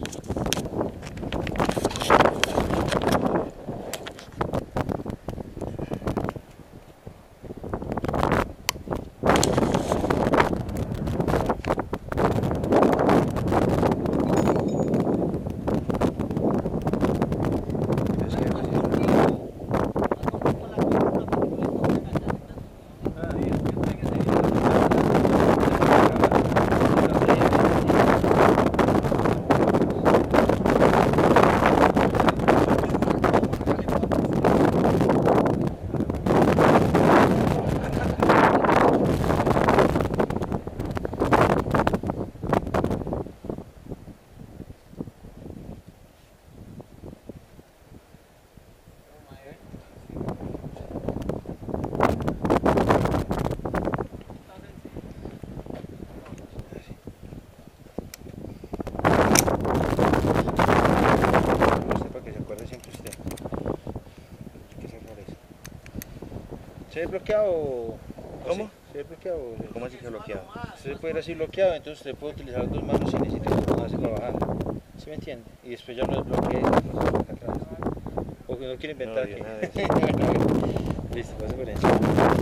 ¿Se ve bloqueado? ¿Cómo? ¿Se ve bloqueado? ¿Cómo así que bloqueado? Usted puede ir así bloqueado, entonces usted puede utilizar dos manos si necesita hacer para bajar. ¿Sí me entiende? Y después ya lo desbloquea y lo pasa acá atrás. O que no quiere inventar No, que... nada de eso. Listo, pase por encima.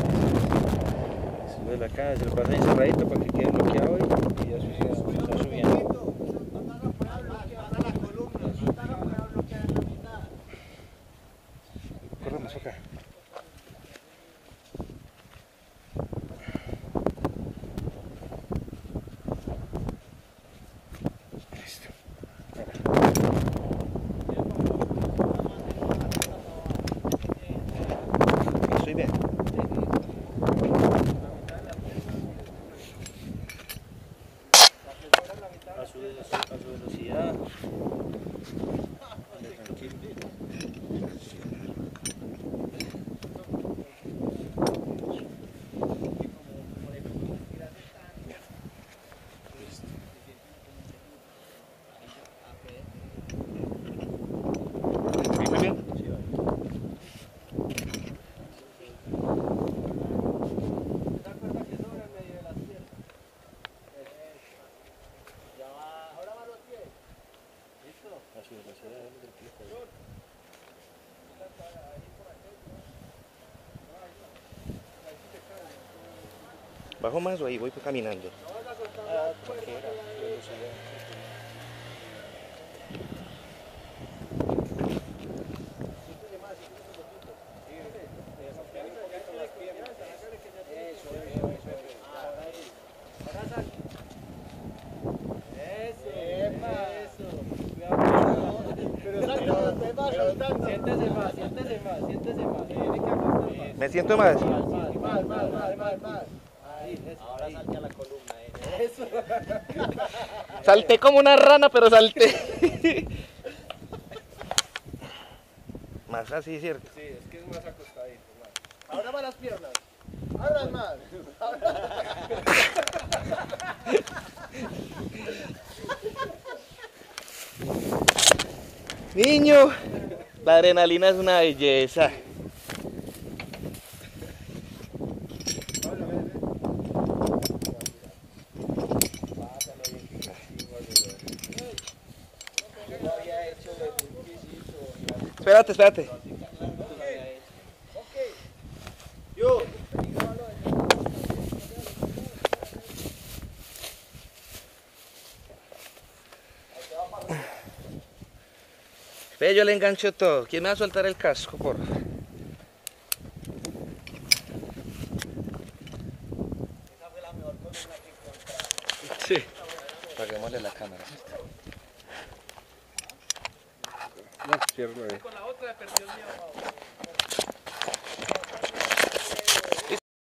Sube acá, se lo pasa encerradito para que quede bloqueado y ya está subiendo. Corre más acá. Listo. Estoy bien. A su velocidad. Tranquilo. ¿Muy bien? A su velocidad. ¿Bajo más o ahí voy caminando? Ah, cualquiera, su velocidad. Siéntese más. Tiene que aguantar más. ¿Me siento más? Más. Ahora salte a la columna, Eso. Salté como una rana, pero salté. Más así, ¿cierto? Sí, es que es más acostadito. Ahora van las piernas. Abran más. Niño, la adrenalina es una belleza. Espérate. Yo. Ve, yo le engancho todo. ¿Quién me va a soltar el casco, por favor? Esa fue la mejor columna que encontramos. Sí. Paguémosle la cámara. No, cierro ahí. Con la otra perdió el miedo.